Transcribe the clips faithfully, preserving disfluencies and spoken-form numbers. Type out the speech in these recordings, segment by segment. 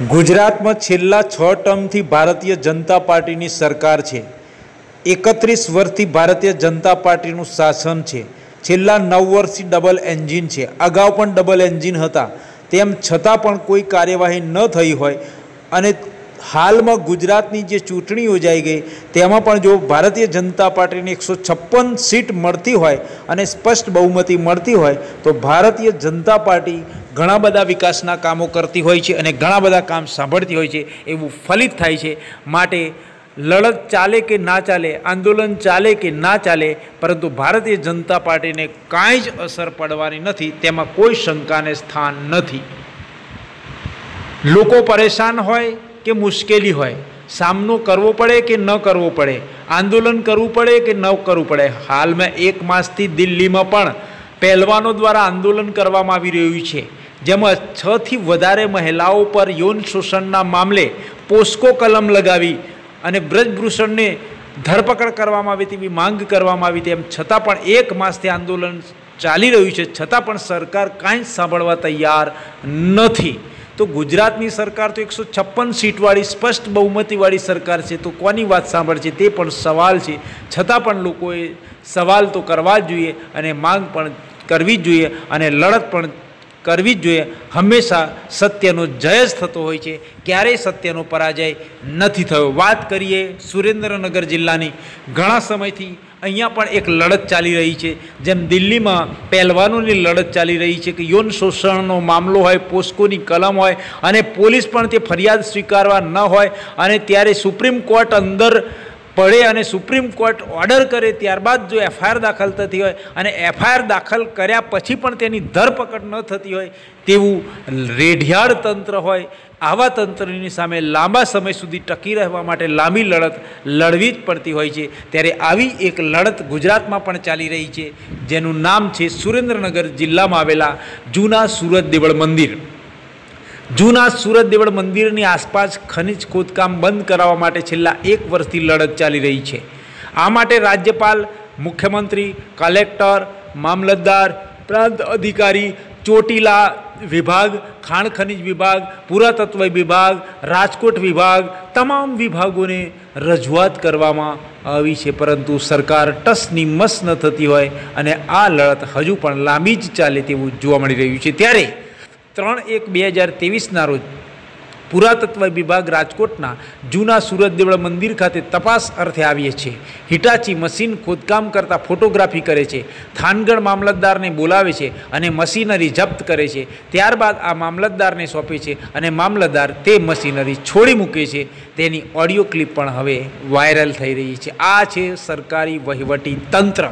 गुजरात में छेल्ला छ टर्म थी भारतीय जनता पार्टी नी सरकार छे। एकत्रीस वर्ष थी भारतीय जनता पार्टी नु शासन छे। छेल्ला नौ वर्षथी डबल एंजीन छे। अगाऊ पण डबल एंजीन हता, तेम छतां पण कोई कार्यवाही न थई होय अने हाल में गुजरात की जो चूंटणी योजाई गई तेमां पण जो भारतीय जनता पार्टी ने एक सौ छप्पन सीट मळती होय अने स्पष्ट बहुमती मळती होय तो भारतीय जनता पार्टी घणा बधा विकासना कामों करती होय छे अने घणा बधा काम सांभळती होय छे एवुं फलित थाय छे। माटे लड़त चाले के ना चाले, आंदोलन चाले के ना चाले, परंतु भारतीय जनता पार्टी ने कांई ज असर पड़वानी नथी, तेमां कोई शंका ने स्थान नथी। लोको परेशान होय के मुश्केली होय, सामनो करवो पड़े कि न करवो पड़े, आंदोलन करवू पड़े कि न करवू पड़े, हाल में एक मासथी दिल्ली में पण पहलवानों द्वारा आंदोलन करवामां आवी रह्युं छे, जेमां छ थी वधारे महिलाओं पर यौन शोषणना मामले पोस्को कलम लगावी अने ब्रजभूषण ने धरपकड़ करवामां आवी तेवी मांग करवामां आवी, तेम छतां पण एक मासथी आंदोलन चाली रह्युं छे, छतां पण सरकार कांई सांभळवा तैयार नथी। तो गुजरात की सरकार तो एक सौ छप्पन सीट वाली स्पष्ट बहुमती वाली सरकार है, तो कोनी बात सांभळशे ते पण सवाल है। छतां पण लोकोए सवाल तो करवा ज जोईए अने मांग पण करवी ज जोईए अने लड़त पण करवी ज जोईए। हमेशा सत्यनो जय ज थतो होय छे, क्यारेय सत्यनो पराजय नथी थयो। बात करिए सुरेन्द्रनगर जिल्लानी, घणा समयथी अहींया पण एक लड़त चाली रही है, जेम दिल्ली में पहलवानों की लड़त चाली रही है कि यौन शोषणनो मामलो होय, पोस्कोनी कलम होय अने पोलीस पण ते फरियाद स्वीकारवा न होय अने त्यारे सुप्रीम कोर्ट अंदर पड़े अने सुप्रीम कोर्ट ऑर्डर करे त्यारबाद जो एफआईआर दाखल थती होय अने एफआईआर दाखल कर्या पछी पण तेनी धरपकड़ न थती होय तेवुं रेढियाळ तंत्र होय। आवा तंत्रनी सामे लांबा समय सुधी टकी रहवा माटे लांबी लड़त लड़वी ज पड़ती होय छे, त्यारे आवी एक लड़त गुजरात में पण चाली रही है, जेनुं नाम छे सुरेन्द्रनगर जिल्ला में आवेला जूना सूरत देवळ मंदिर। जूना सूरत देवळ मंदिर की आसपास खनिज खोदकाम बंद करावा माटे छेल्ला एक वर्षथी लड़त चाली रही है। आ माटे राज्यपाल, मुख्यमंत्री, कलेक्टर, मामलतदार, प्रांत अधिकारी, चोटीला विभाग, खाण खनिज विभाग, पुरातत्व विभाग, राजकोट विभाग, तमाम विभागों ने रजूआत करवामां आवी छे, परंतु सरकार टसनी मस न थती होय अने आ लड़त हजू पण लांबी ज चाले तेवुं जोवा मळी रह्युं छे। त्यारे त्रण एक बे हज़ार तेवीसना रोज पुरातत्व विभाग राजकोटना जूना सूरत देवळ मंदिर खाते तपास अर्थे आवीए छे। हिटाची मशीन खोदकाम करता फोटोग्राफी करे छे, थानगढ़ मामलतदार ने बोलावे छे अने मशीनरी जप्त करे छे, त्यारबाद आ मामलतदार ने सौंपे छे अने मामलतदार ते मशीनरी छोड़ी मूके छे। तेनी ऑडियो क्लिप पण हवे वायरल थई रही छे। आ छे सरकारी वहीवटी तंत्र।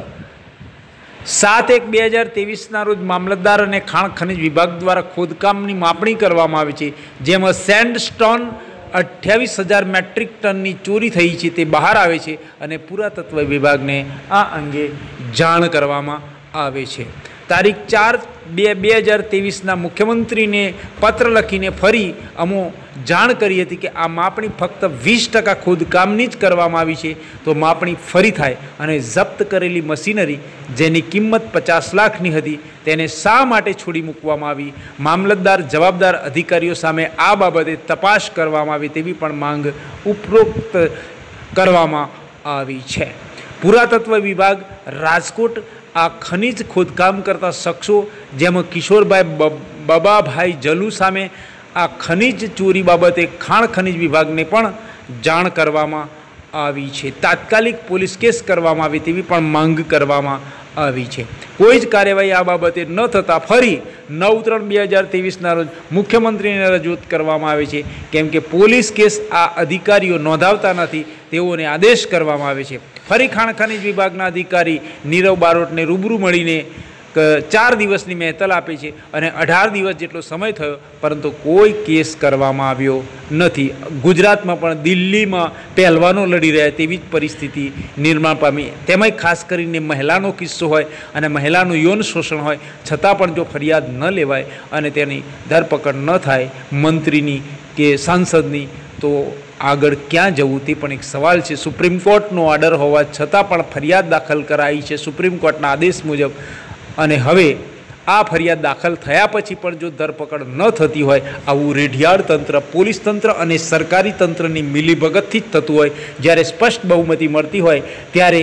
सात एक बे हज़ार तेवीसना रोज मामलतदार और खाण खनिज विभाग द्वारा खोदकाम की मापणी करवामां आवी छे, जेमां सेंडस्टोन अठावीस हज़ार मेट्रिक टन की चोरी थई छे ते बहार आवे छे अने पुरातत्व विभाग ने आ अंगे जाण करवामां आवे छे। तारीख चार बे बे हज़ार तेवीसना मुख्यमंत्री ने पत्र लखीने फरी अमो जाण करी हती कि आ मापणी फक्त वीस टका खोदकामनी ज करवामां आवी छे, तो मापणी फरी थाय अने जप्त करेली मशीनरी जेनी किंमत पचास लाखनी हती तेने शा माटे छोड़ी मूकवामां आवी। मामलतदार जवाबदार अधिकारीओ सामे आ बाबते तपास करवामां आवे तेवी पण मांग उपरोक्त करवामां आवी छे। पुरातत्व विभाग राजकोट आ खनिज खोदकाम करता शख्सों जेम किशोरभाई बबाभाई जलू सामे आ खनिज चोरी बाबते खाण खनिज विभाग ने पण जाण करवामां आवी छे। तात्कालिक पोलीस केस करवामां आवे तेवी पण मांग करवामां आवी छे। कोई ज कार्यवाही आ बाबते न थता फरी नौ त्रण बे हज़ार तेवीसना रोज मुख्यमंत्री ने रजूआत करवामां आवे छे, केम के पोलीस केस आ अधिकारीओ नोंधावता नथी तेओने आदेश करवामां आवे छे। फरी खाण खनिज विभागना अधिकारी नीरव बारोट ने रूबरू मळीने चार दिवसनी महेतल आपी छे अने अठार दिवस जेटलो समय थयो, परंतु कोई केस करवामां आव्यो नथी। गुजरात में पण दिल्ली में पहलवानों लड़ी रह्या तेवी ज परिस्थिति निर्माण पामी, तेमांय खास करीने महिलानो किस्सो होय अने महिलानुं यौन शोषण होय छतां पण जो फरियाद न लेवाय अने तेनी धरपकड़ न थाय मंत्रीनी के सांसदनी, तो आगळ क्यां जवुं ते पण एक सवाल छे। सुप्रीम कोर्टनो ऑर्डर होवा छतां पण फरियाद दाखल कराई छे सुप्रीम कोर्टना आदेश मुजब, अने हवे આ ફરિયાદ દાખલ થયા પછી પણ જો ધરપકડ ન થતી હોય, આવું રેઢિયાળ તંત્ર, પોલીસ તંત્ર અને સરકારી તંત્રની મિલીભગતથી જ થતું હોય, જ્યારે સ્પષ્ટ બહુમતી મળતી હોય ત્યારે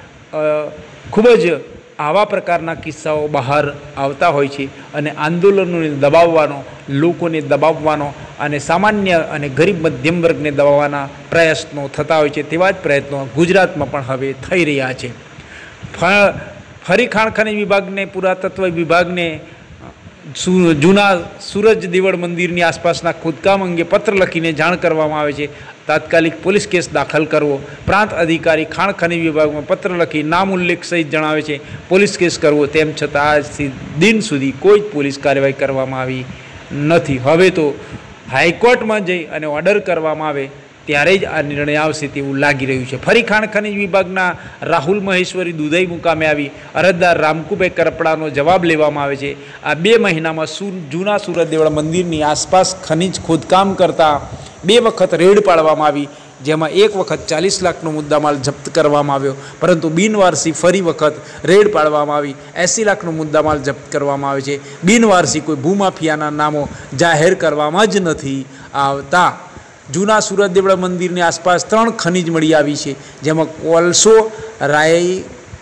ખૂબ જ આવા પ્રકારના કિસ્સાઓ બહાર આવતા હોય છે અને આંદોલનોને દબાવવાનો, લોકોને દબાવવાનો અને સામાન્ય અને ગરીબ મધ્યમ વર્ગને દબાવવાના પ્રયત્નો થતા હોય છે. તેવા જ પ્રયત્નો ગુજરાતમાં પણ હવે થઈ રહ્યા છે. ફરી ખાણ ખનીજ વિભાગને, પુરાતત્વ વિભાગને જૂના સૂરજ દેવળ મંદિરની આસપાસના ખોદકામ અંગે પત્ર લખીને જાણ કરવામાં આવે છે. તાત્કાલિક પોલીસ કેસ દાખલ કરવો, પ્રાંત અધિકારી ખાણ ખનીજ વિભાગમાં પત્ર લખી નામ ઉલ્લેખ સહિત જણાવે છે પોલીસ કેસ કરવો. તેમ છતાં આજથી દિન સુધી કોઈ જ પોલીસ કાર્યવાહી કરવામાં આવી નથી. હવે તો હાઈકોર્ટમાં જઈ અને ઓર્ડર કરવામાં આવે ત્યારે જ આ નિર્ણય આવશે તેવું લાગી રહ્યું છે. ફરી ખાણ ખનીજ વિભાગના રાહુલ મહેશ્વરી દુધઈ મુકામે આવી અરજદાર રામકુભાઈ કરપડાનો જવાબ લેવામાં આવે છે. આ બે મહિનામાં સુ જૂના સુરત દેવળ મંદિરની આસપાસ ખનીજ ખોદકામ કરતા બે વખત રેડ પાડવામાં આવી, જેમાં એક વખત ચાલીસ લાખનો મુદ્દામાલ જપ્ત કરવામાં આવ્યો, પરંતુ બિનવારસી ફરી વખત રેડ પાડવામાં આવી એંસી લાખનો મુદ્દામાલ જપ્ત કરવામાં આવે છે. બિનવારસી કોઈ ભૂમાફિયાના નામો જાહેર કરવામાં જ નથી આવતા. જૂના સુરત દેવળ મંદિરની આસપાસ ત્રણ ખનીજ મળી આવી છે, જેમાં કોલસો, રાઈ,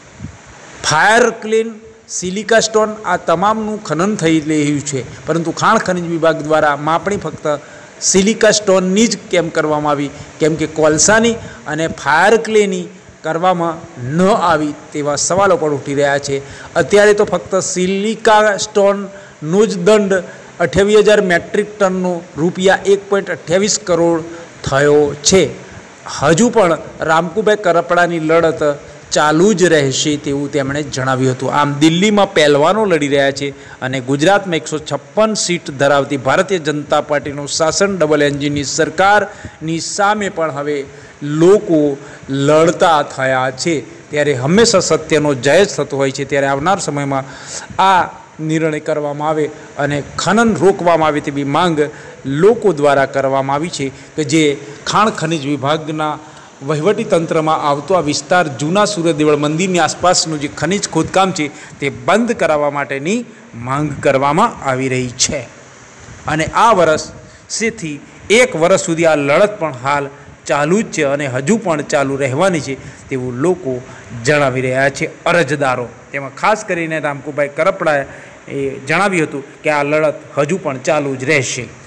ફાયર ક્લીન, સિલિકા સ્ટોન આ તમામનું ખનન થઈ રહ્યું છે, પરંતુ ખાણ ખનીજ વિભાગ દ્વારા માપણી ફક્ત સિલિકા સ્ટોનની જ કેમ કરવામાં આવી, કેમ કે કોલસાની અને ફાયર ક્લેની કરવામાં ન આવી તેવા સવાલો પણ ઉઠી રહ્યા છે. અત્યારે તો ફક્ત સિલિકા સ્ટોનનો જ દંડ અઠ્યાવીસ હજાર મેટ્રિક ટનનો રૂપિયા એક પોઈન્ટ અઠ્યાવીસ કરોડ થયો છે. હજુ પણ રામકુભાઈ કરપડાની લડત ચાલુ જ રહેશે તેવું તેમણે જણાવ્યું હતું. આમ દિલ્હીમાં પહેલવાનો લડી રહ્યા છે અને ગુજરાતમાં એકસો છપ્પન સીટ ધરાવતી ભારતીય જનતા પાર્ટીનું શાસન ડબલ એન્જિનની સરકારની સામે પણ હવે લોકો લડતા થયા છે. ત્યારે હંમેશા સત્યનો જય જ થતો હોય છે. ત્યારે આવનાર સમયમાં આ નિર્ણય કરવામાં આવે અને ખનન રોકવામાં આવે તેવી માંગ લોકો દ્વારા કરવામાં આવી છે કે જે ખાણ ખનીજ વિભાગના વહીવટી તંત્રમાં આવતો આ વિસ્તાર જૂના સુરત દેવળ મંદિરની આસપાસનું જે ખનીજ ખોદકામ છે તે બંધ કરાવવા માટેની માંગ કરવામાં આવી રહી છે. અને આ વર્ષથી એક વર્ષ સુધી આ લડત પણ હાલ ચાલુ જ છે અને હજુ પણ ચાલુ રહેવાની છે તેવું લોકો જણાવી રહ્યા છે અરજદારો. તેમાં ખાસ કરીને રામકુભાઈ કરપડાએ જણાવ્યું હતું કે આ લડત હજુ પણ ચાલુ જ રહેશે.